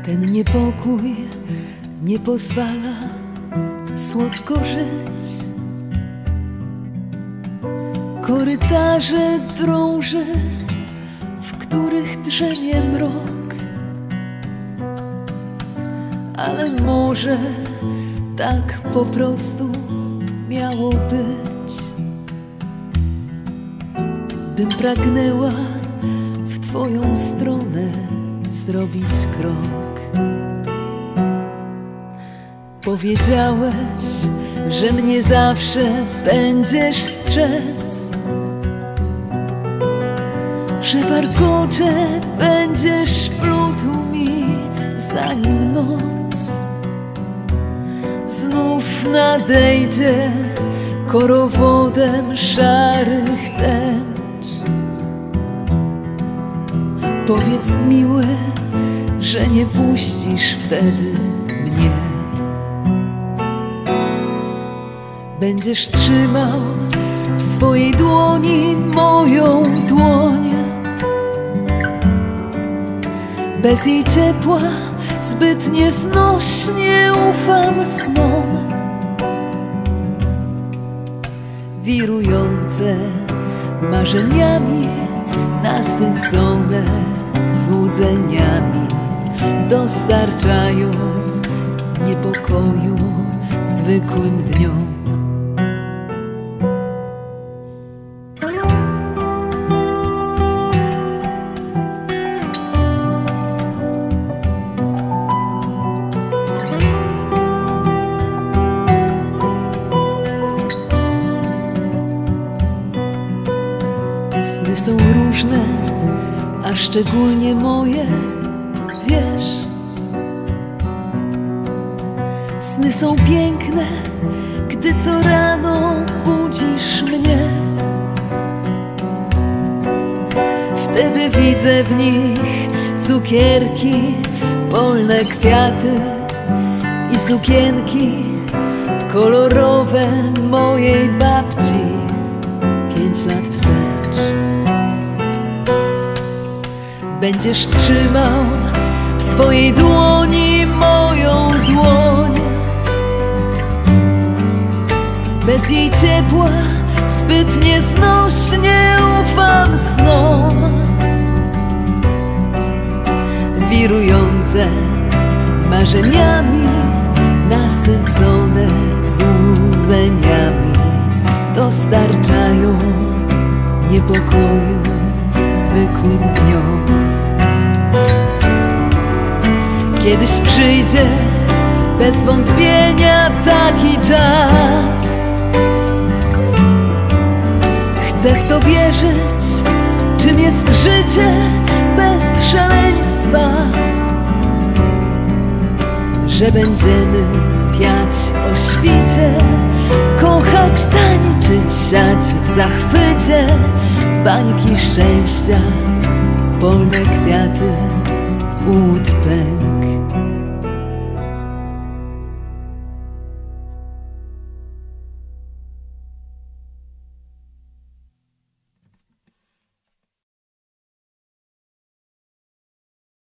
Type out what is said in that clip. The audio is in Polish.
Ten niepokój nie pozwala słodko żyć. Korytarze drąże, w których drzemie mrok. Ale może tak po prostu miało być, bym pragnęła w Twoją stronę zrobić krok. Powiedziałeś, że mnie zawsze będziesz strzec, że warkocze będziesz plótł mi zanim noc znów nadejdzie korowodem szarych tęcz. Powiedz, miły, że nie puścisz wtedy mnie. Będziesz trzymał w swojej dłoni moją dłoń. Bez jej ciepła zbyt nieznośnie ufam snom. Wirujące marzeniami, nasycone złudzeniami, dostarczają niepokoju zwykłym dniom. Sny są różne, a szczególnie moje, wiesz. Sny są piękne, gdy co rano budzisz mnie. Wtedy widzę w nich cukierki, polne kwiaty i sukienki kolorowe mojej babci 5 lat wstecz. Będziesz trzymał w swojej dłoni moją dłoń. Bez jej ciepła zbyt nieznośnie ufam snom. Wirujące marzeniami, nasycone złudzeniami, dostarczają niepokoju zwykłym dniom. Kiedyś przyjdzie bez wątpienia taki czas. Chcę w to wierzyć, czym jest życie bez szaleństwa. Że będziemy piać o świcie, kochać, tańczyć, siać w zachwycie. Bańki szczęścia, polne kwiaty, łód